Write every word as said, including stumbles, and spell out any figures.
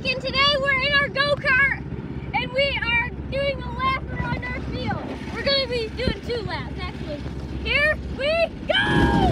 and today we're in our go-kart and we are doing a lap around our field. We're going to be doing two laps actually. Here we go!